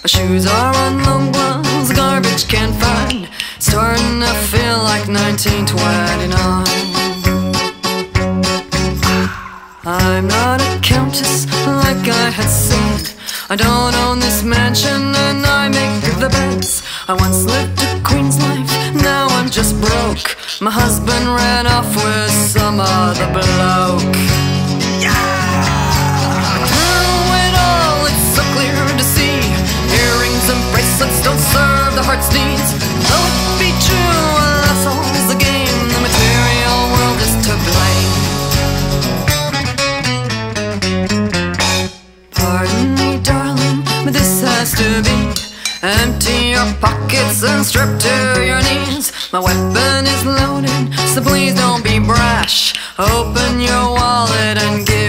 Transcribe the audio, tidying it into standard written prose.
My shoes are on long gloves, garbage can't find. Starting to feel like 1929. I'm not a countess like I had said. I don't own this mansion and I make the beds. I once lived a queen's life, now I'm just broke. My husband ran off with some other bloke. Through it all, it's so clear to see. Earrings and bracelets don't serve the heart's needs. Though it be true, that's all's the game. The material world is to blame. Pardon me, darling, but this has to be. Empty your pockets and strip to your knees. My weapon is loaded, so please don't be brash. Open your wallet and give